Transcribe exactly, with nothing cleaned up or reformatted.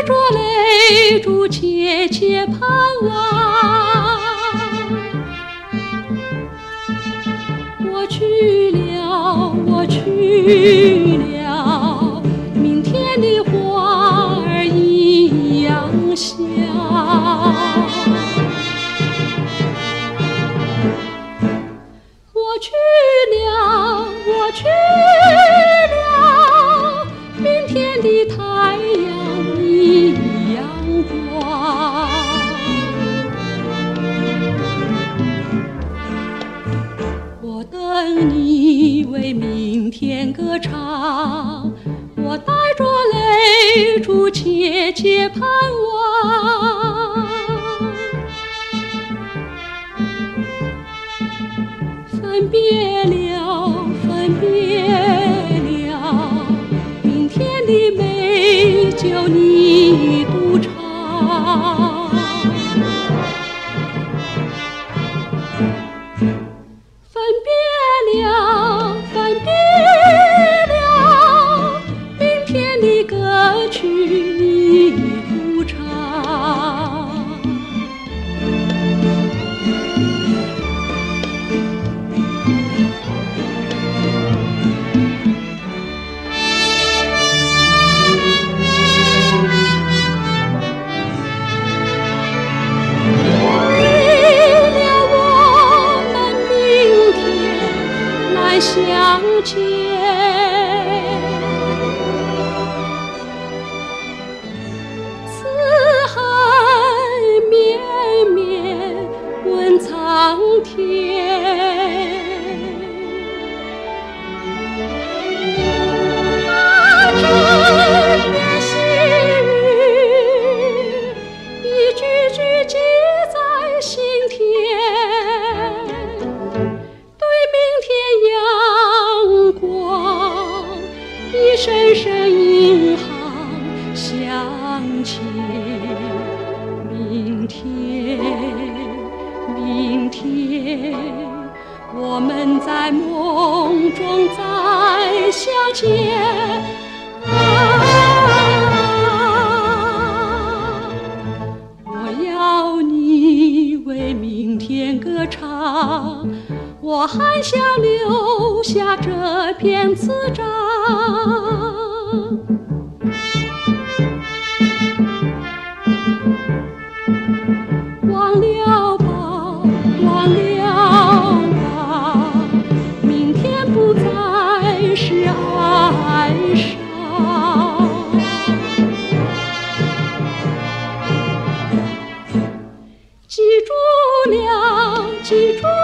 着泪珠切切盼望。我去了，我去了，明天的花儿一样香。我去了，我去了，明天的太阳一样光。我等你为明天歌唱，我带着泪珠切切盼望。分别了，分别了，明天的美酒你独尝。分别了，分别了，明天的歌曲你独唱。相见，四海绵绵问苍天。那这片细雨，一句句记在心田。一声声银行响起，明天，明天，我们在梦中再相见。啊，我要你为明天歌唱，我还想留下这篇词章。忘了吧，忘了吧，明天不再是哀伤。记住了，记住